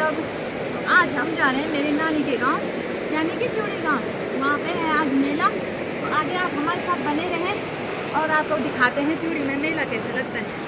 सब। आज हम जा रहे हैं मेरी नानी के गांव, यानी कि त्यूड़ी गांव। वहाँ पे है आज मेला, तो आगे आप हमारे साथ बने रहें और आपको दिखाते हैं त्यूड़ी में मेला कैसे लगता है।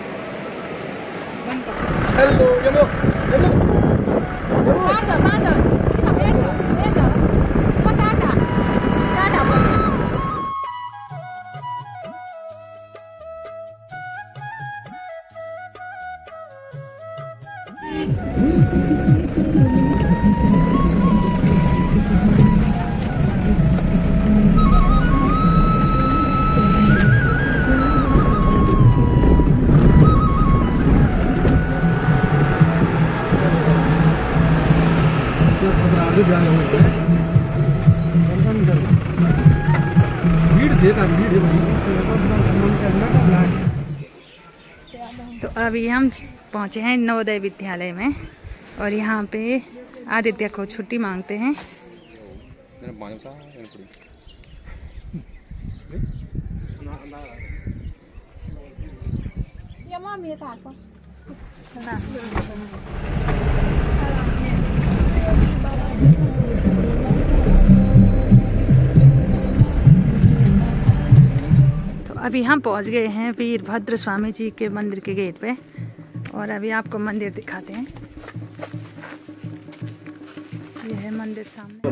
तो अभी हम पहुँचे हैं नवोदय विद्यालय में और यहाँ पे आदित्य को छुट्टी मांगते हैं। अभी हम पहुंच गए हैं वीरभद्र स्वामी जी के मंदिर के गेट पे और अभी आपको मंदिर दिखाते हैं। यह है मंदिर सामने।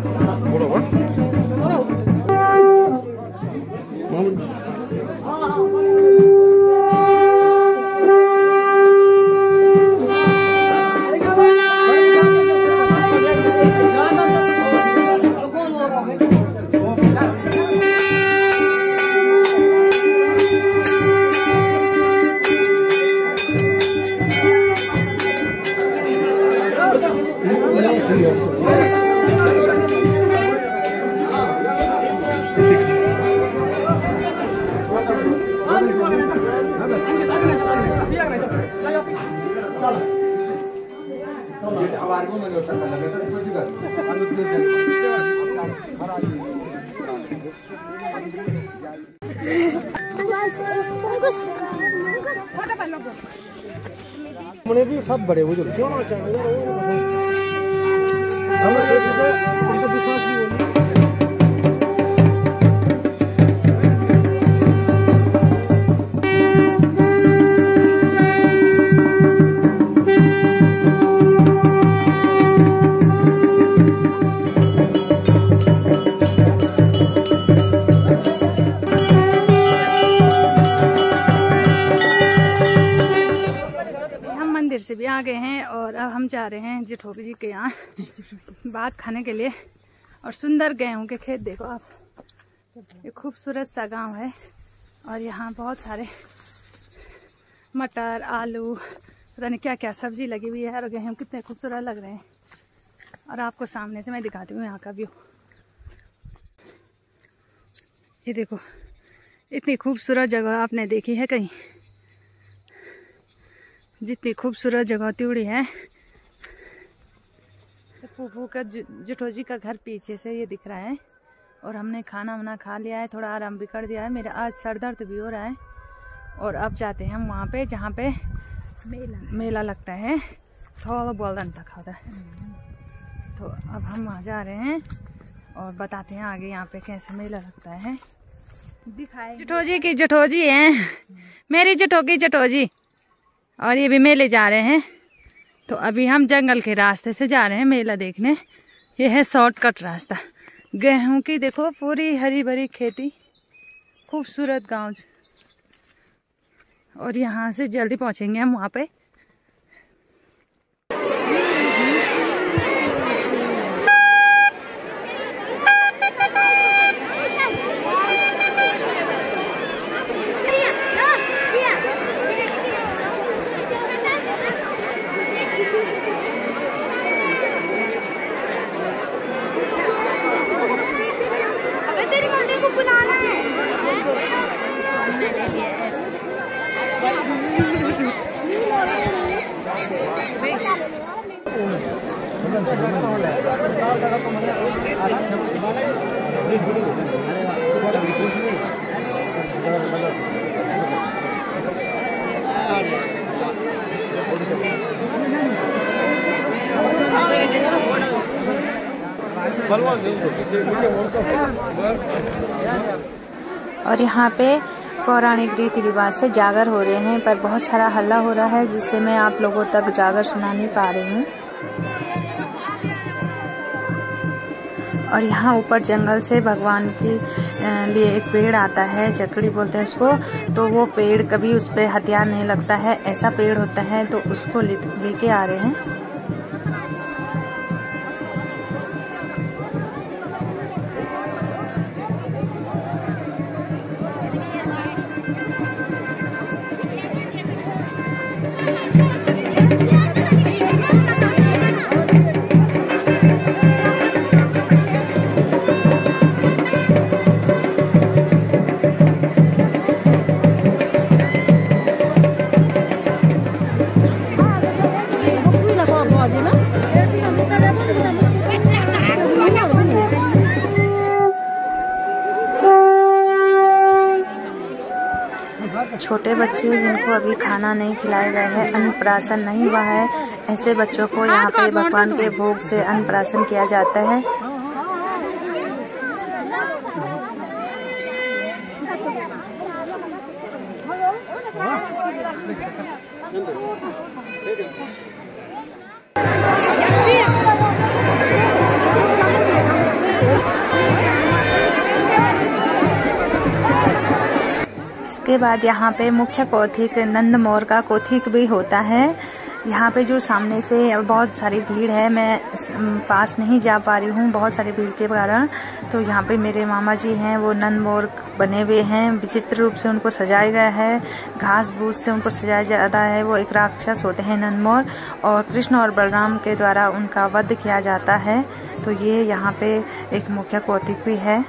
मैंने भी सब बड़े बुजुर्ग क्यों ना से भी आ गए हैं और अब हम जा रहे हैं जेठोबी जी के यहाँ बात खाने के लिए। और सुंदर गेहूं के खेत देखो आप, ये खूबसूरत सा गांव है और यहाँ बहुत सारे मटर आलू पता नहीं क्या क्या सब्जी लगी हुई है और गेहूं कितने खूबसूरत लग रहे हैं। और आपको सामने से मैं दिखाती हूँ यहाँ का व्यू। ये देखो, इतनी खूबसूरत जगह आपने देखी है कहीं? जितनी खूबसूरत जगह त्यूड़ी है। फूफू का जेठोजी का घर पीछे से ये दिख रहा है और हमने खाना वाना खा लिया है, थोड़ा आराम भी कर दिया है। मेरा आज सर दर्द भी हो रहा है और अब जाते हैं हम वहाँ पे जहाँ पे मेला लगता है। थोड़ा बोलदन तक होता है, तो अब हम वहाँ जा रहे हैं और बताते हैं आगे यहाँ पे कैसे मेला लगता है। दिखाए जेठोजी की जेठोजी है, मेरी जेठोगी जेठोजी, और ये भी मेले जा रहे हैं। तो अभी हम जंगल के रास्ते से जा रहे हैं मेला देखने। ये है शॉर्टकट रास्ता। गेहूं की देखो पूरी हरी भरी खेती, खूबसूरत गांव। और यहाँ से जल्दी पहुंचेंगे हम वहाँ पे। और यहाँ पे पौराणिक रीति रिवाज से जागर हो रहे हैं, पर बहुत सारा हल्ला हो रहा है जिससे मैं आप लोगों तक जागर सुना नहीं पा रही हूँ। और यहाँ ऊपर जंगल से भगवान के लिए एक पेड़ आता है, चकड़ी बोलते हैं उसको। तो वो पेड़ कभी उस पे हथियार नहीं लगता है, ऐसा पेड़ होता है, तो उसको लेके आ रहे हैं। छोटे बच्चे जिनको अभी खाना नहीं खिलाया गया है, अन्नप्राशन नहीं हुआ है, ऐसे बच्चों को यहाँ पे भगवान के भोग से अन्नप्राशन किया जाता है। इसके बाद यहाँ पे मुख्य कौथिक नंद मोर का कौथिक भी होता है। यहाँ पे जो सामने से बहुत सारी भीड़ है, मैं पास नहीं जा पा रही हूँ बहुत सारी भीड़ के कारण। तो यहाँ पे मेरे मामा जी हैं, वो नंद मोर बने हुए हैं, विचित्र रूप से उनको सजाया गया है, घास भूस से उनको सजाया जाता है। वो एक राक्षस होते हैं नंद मोर, और कृष्ण और बलराम के द्वारा उनका वध किया जाता है। तो ये यहाँ पे एक मुख्य कौथिक भी है।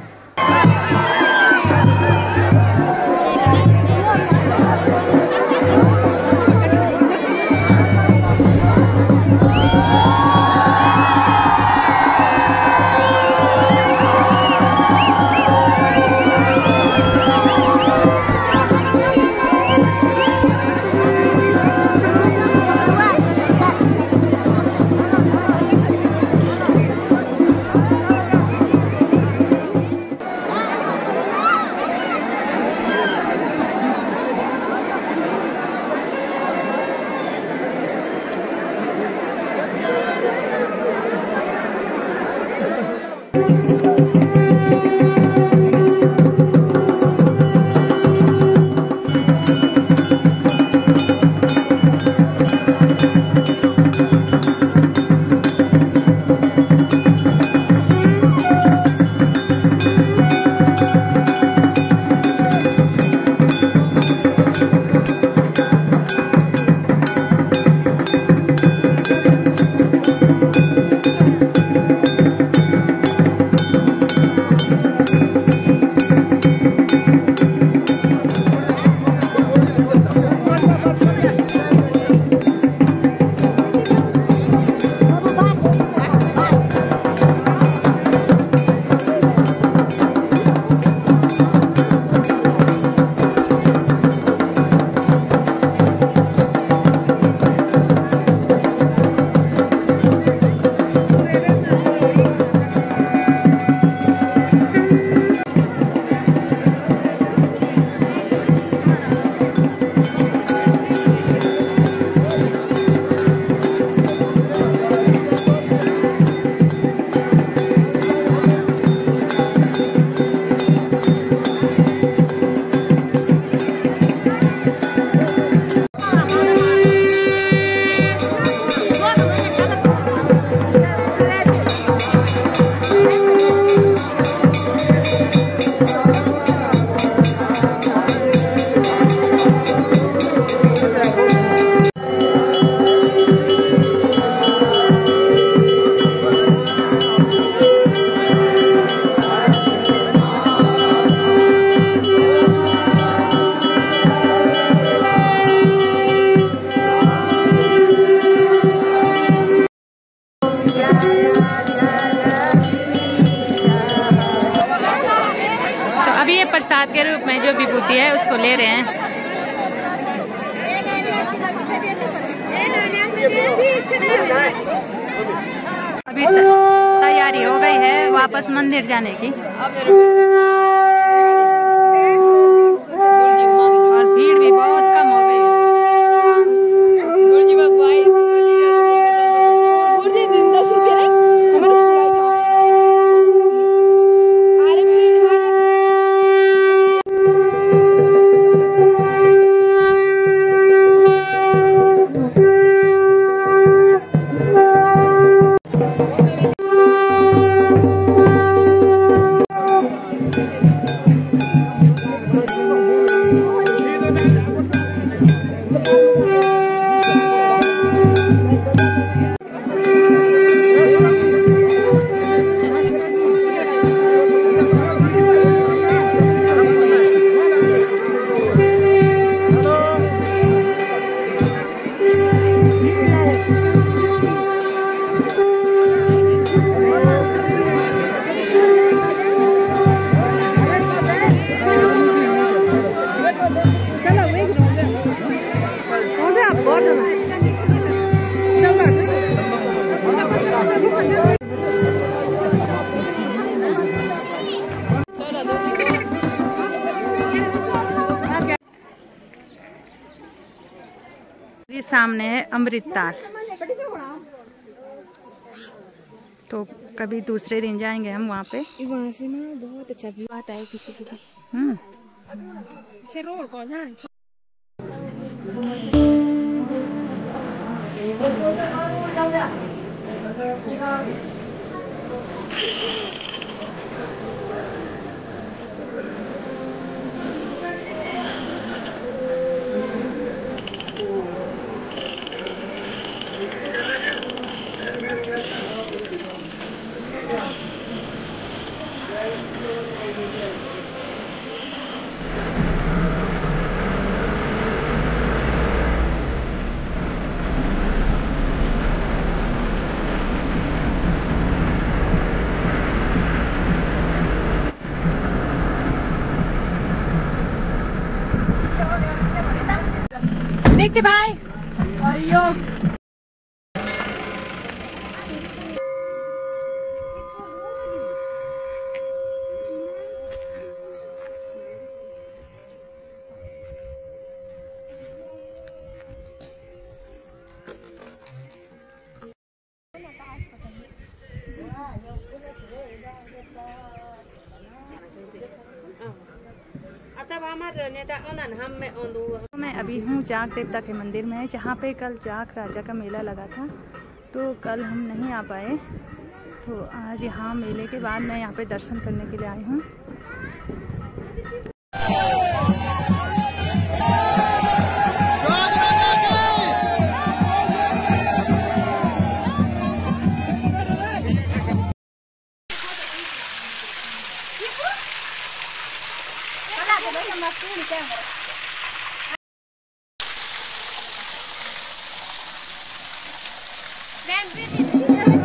प्रसाद के रूप में जो विभूति है उसको ले रहे हैं। अभी तैयारी हो गई है, वापस मंदिर जाने की। और भीड़ भी बहुत कम हो गई है। ये सामने है अमृतताल। तो कभी दूसरे दिन जाएंगे हम वहाँ पे। वहाँ से ना बहुत अच्छा व्यू आता है किसी के लिए। रोड कौन है? देखते भाई। मैं अभी हूँ जाग देवता के मंदिर में, जहाँ पे कल जाग राजा का मेला लगा था। तो कल हम नहीं आ पाए, तो आज यहाँ मेले के बाद मैं यहाँ पे दर्शन करने के लिए आई हूँ। Then